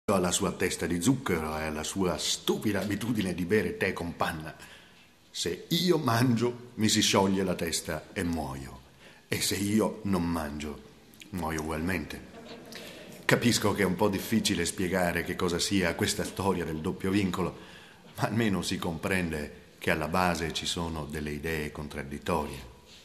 alla sua testa di zucchero e alla sua stupida abitudine di bere tè con panna. Se io mangio, mi si scioglie la testa e muoio. E se io non mangio, muoio ugualmente. Capisco che è un po' difficile spiegare che cosa sia questa storia del doppio vincolo, ma almeno si comprende che alla base ci sono delle idee contraddittorie.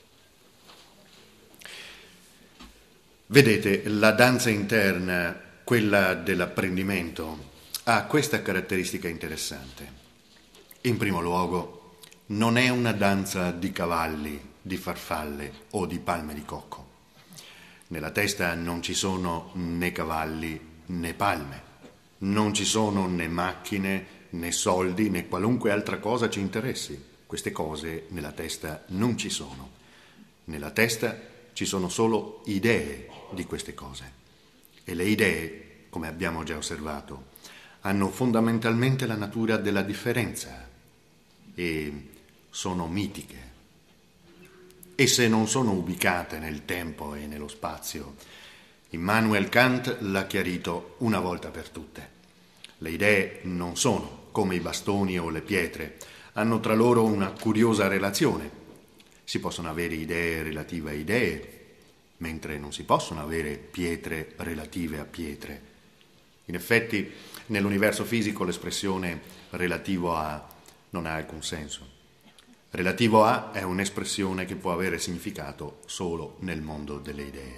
Vedete, la danza interna, quella dell'apprendimento, ha questa caratteristica interessante. In primo luogo, non è una danza di cavalli, di farfalle o di palme di cocco. Nella testa non ci sono né cavalli né palme, non ci sono né macchine né soldi né qualunque altra cosa ci interessi. Queste cose nella testa non ci sono. Nella testa ci sono solo idee di queste cose. E le idee, come abbiamo già osservato, hanno fondamentalmente la natura della differenza e sono mitiche. Esse non sono ubicate nel tempo e nello spazio. Immanuel Kant l'ha chiarito una volta per tutte. Le idee non sono come i bastoni o le pietre, hanno tra loro una curiosa relazione. Si possono avere idee relative a idee, mentre non si possono avere pietre relative a pietre. In effetti, nell'universo fisico l'espressione relativo a non ha alcun senso. Relativo a è un'espressione che può avere significato solo nel mondo delle idee.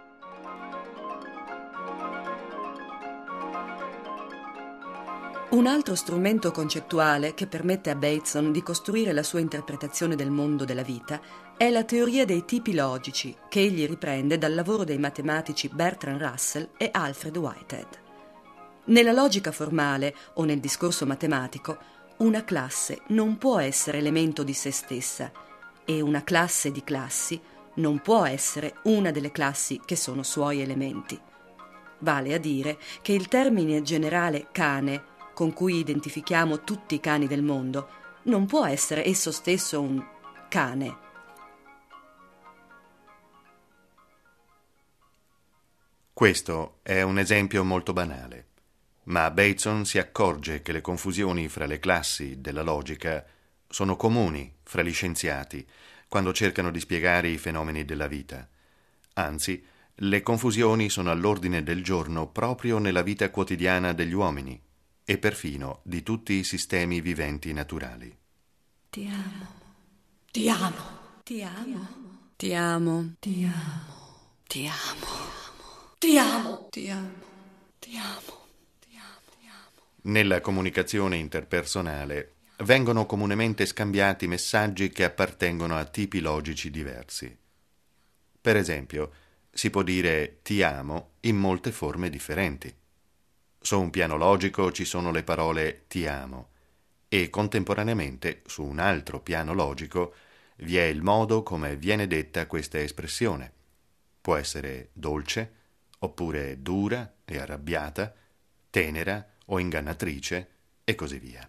Un altro strumento concettuale che permette a Bateson di costruire la sua interpretazione del mondo della vita è la teoria dei tipi logici, che egli riprende dal lavoro dei matematici Bertrand Russell e Alfred Whitehead. Nella logica formale o nel discorso matematico, una classe non può essere elemento di se stessa e una classe di classi non può essere una delle classi che sono suoi elementi. Vale a dire che il termine generale cane, con cui identifichiamo tutti i cani del mondo, non può essere esso stesso un cane. Questo è un esempio molto banale. Ma Bateson si accorge che le confusioni fra le classi della logica sono comuni fra gli scienziati quando cercano di spiegare i fenomeni della vita. Anzi, le confusioni sono all'ordine del giorno proprio nella vita quotidiana degli uomini e perfino di tutti i sistemi viventi naturali. Ti amo. Ti amo. Ti amo. Ti amo. Ti amo. Ti amo. Ti amo. Ti amo. Ti amo. Nella comunicazione interpersonale vengono comunemente scambiati messaggi che appartengono a tipi logici diversi. Per esempio, si può dire ti amo in molte forme differenti. Su un piano logico ci sono le parole ti amo e contemporaneamente su un altro piano logico vi è il modo come viene detta questa espressione. Può essere dolce, oppure dura e arrabbiata, tenera o ingannatrice, e così via.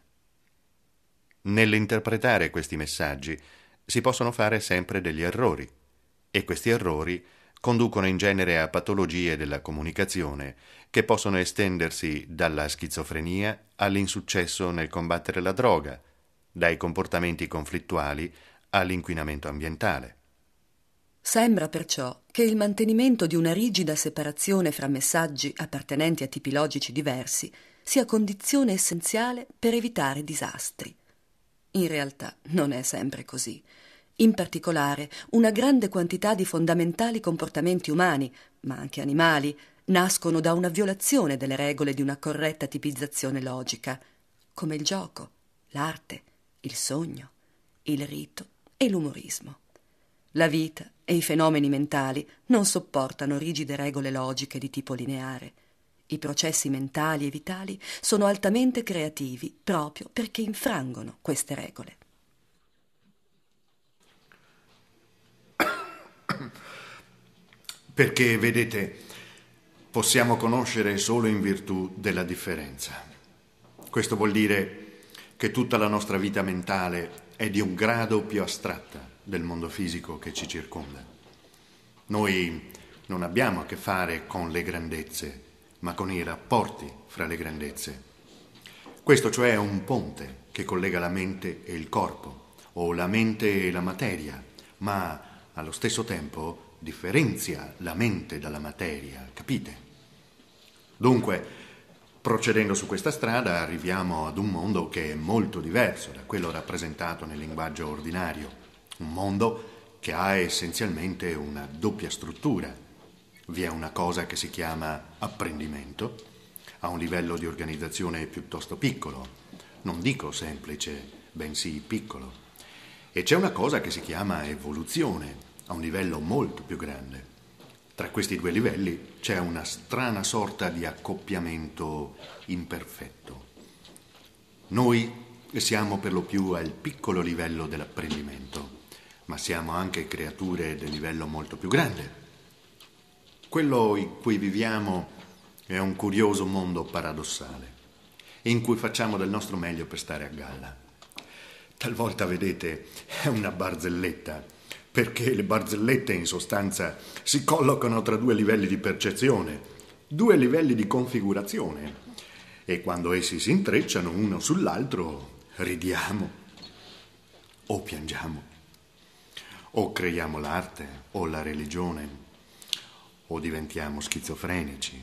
Nell'interpretare questi messaggi si possono fare sempre degli errori, e questi errori conducono in genere a patologie della comunicazione che possono estendersi dalla schizofrenia all'insuccesso nel combattere la droga, dai comportamenti conflittuali all'inquinamento ambientale. Sembra perciò che il mantenimento di una rigida separazione fra messaggi appartenenti a tipi logici diversi sia condizione essenziale per evitare disastri. In realtà non è sempre così. In particolare, una grande quantità di fondamentali comportamenti umani, ma anche animali, nascono da una violazione delle regole di una corretta tipizzazione logica, come il gioco, l'arte, il sogno, il rito e l'umorismo. La vita e i fenomeni mentali non sopportano rigide regole logiche di tipo lineare. I processi mentali e vitali sono altamente creativi proprio perché infrangono queste regole. Perché, vedete, possiamo conoscere solo in virtù della differenza. Questo vuol dire che tutta la nostra vita mentale è di un grado più astratta del mondo fisico che ci circonda. Noi non abbiamo a che fare con le grandezze, ma con i rapporti fra le grandezze. Questo cioè è un ponte che collega la mente e il corpo, o la mente e la materia, ma allo stesso tempo differenzia la mente dalla materia, capite? Dunque, procedendo su questa strada arriviamo ad un mondo che è molto diverso da quello rappresentato nel linguaggio ordinario, un mondo che ha essenzialmente una doppia struttura. Vi è una cosa che si chiama apprendimento, a un livello di organizzazione piuttosto piccolo, non dico semplice, bensì piccolo, e c'è una cosa che si chiama evoluzione, a un livello molto più grande. Tra questi due livelli c'è una strana sorta di accoppiamento imperfetto. Noi siamo per lo più al piccolo livello dell'apprendimento, ma siamo anche creature del livello molto più grande. Quello in cui viviamo è un curioso mondo paradossale, in cui facciamo del nostro meglio per stare a galla. Talvolta, vedete, è una barzelletta, perché le barzellette in sostanza si collocano tra due livelli di percezione, due livelli di configurazione, e quando essi si intrecciano uno sull'altro ridiamo o piangiamo, o creiamo l'arte o la religione, o diventiamo schizofrenici.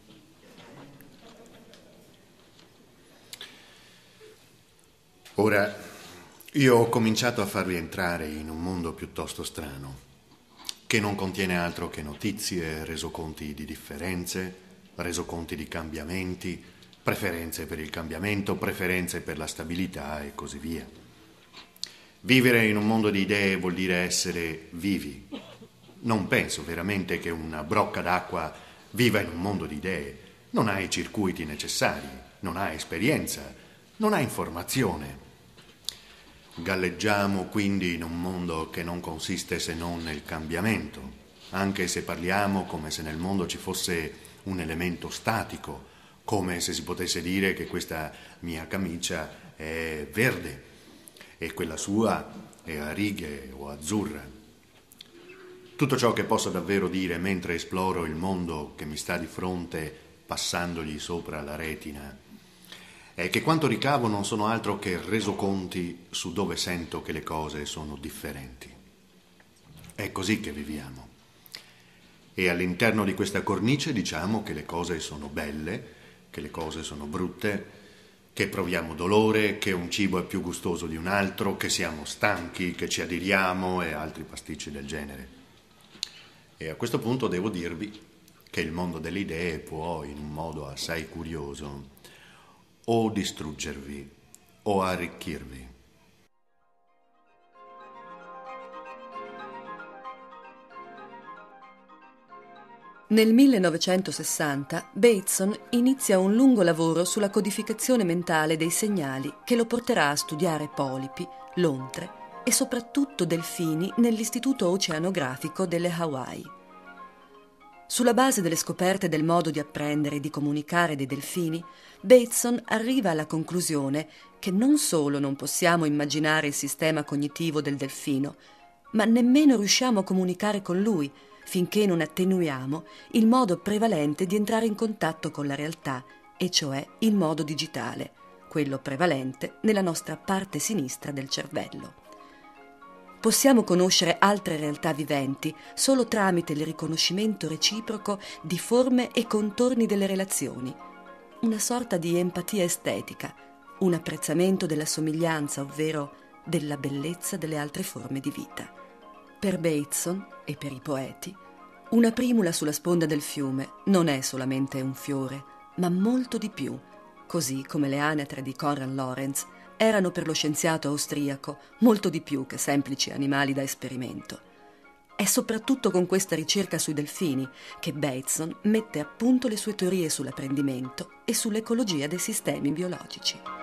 Ora, io ho cominciato a farvi entrare in un mondo piuttosto strano, che non contiene altro che notizie, resoconti di differenze, resoconti di cambiamenti, preferenze per il cambiamento, preferenze per la stabilità e così via. Vivere in un mondo di idee vuol dire essere vivi. Non penso veramente che una brocca d'acqua viva in un mondo di idee. Non ha i circuiti necessari, non ha esperienza, non ha informazione. Galleggiamo quindi in un mondo che non consiste se non nel cambiamento, anche se parliamo come se nel mondo ci fosse un elemento statico, come se si potesse dire che questa mia camicia è verde e quella sua è a righe o azzurra. Tutto ciò che posso davvero dire mentre esploro il mondo che mi sta di fronte passandogli sopra la retina è che quanto ricavo non sono altro che resoconti su dove sento che le cose sono differenti. È così che viviamo. E all'interno di questa cornice diciamo che le cose sono belle, che le cose sono brutte, che proviamo dolore, che un cibo è più gustoso di un altro, che siamo stanchi, che ci adiriamo e altri pasticci del genere. E a questo punto devo dirvi che il mondo delle idee può, in un modo assai curioso, o distruggervi o arricchirvi. Nel 1960 Bateson inizia un lungo lavoro sulla codificazione mentale dei segnali che lo porterà a studiare polipi, lontre e soprattutto delfini nell'Istituto Oceanografico delle Hawaii. Sulla base delle scoperte del modo di apprendere e di comunicare dei delfini, Bateson arriva alla conclusione che non solo non possiamo immaginare il sistema cognitivo del delfino, ma nemmeno riusciamo a comunicare con lui finché non attenuiamo il modo prevalente di entrare in contatto con la realtà, e cioè il modo digitale, quello prevalente nella nostra parte sinistra del cervello. Possiamo conoscere altre realtà viventi solo tramite il riconoscimento reciproco di forme e contorni delle relazioni, una sorta di empatia estetica, un apprezzamento della somiglianza, ovvero della bellezza delle altre forme di vita. Per Bateson e per i poeti, una primula sulla sponda del fiume non è solamente un fiore, ma molto di più, così come le anatre di Konrad Lorenz erano per lo scienziato austriaco molto di più che semplici animali da esperimento. È soprattutto con questa ricerca sui delfini che Bateson mette a punto le sue teorie sull'apprendimento e sull'ecologia dei sistemi biologici.